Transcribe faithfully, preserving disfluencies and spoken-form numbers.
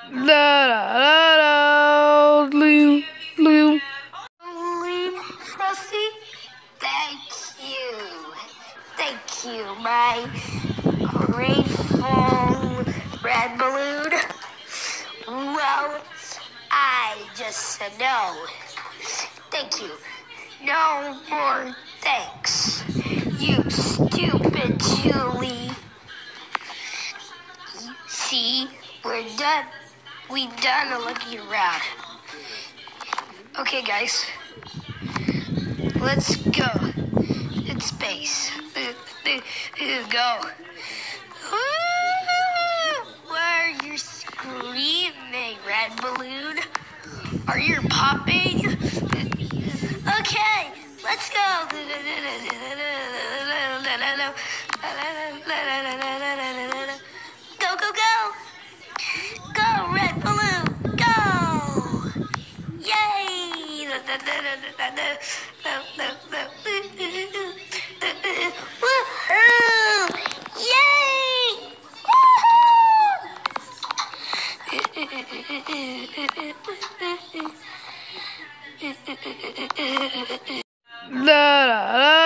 La la la la, blue, blue. Blue, Frosty, thank you. Thank you, my grateful red balloon. Well, I just said no. Thank you. No more thanks. You stupid Julie. See, we're done. We done looking around. Okay, guys. Let's go. In space. Go. Why are you screaming, red balloon? Are you popping? Okay, let's go. Go, go, go. Go, red balloon. Go. Yay. Woohoo. Yay. Woohoo. La la la.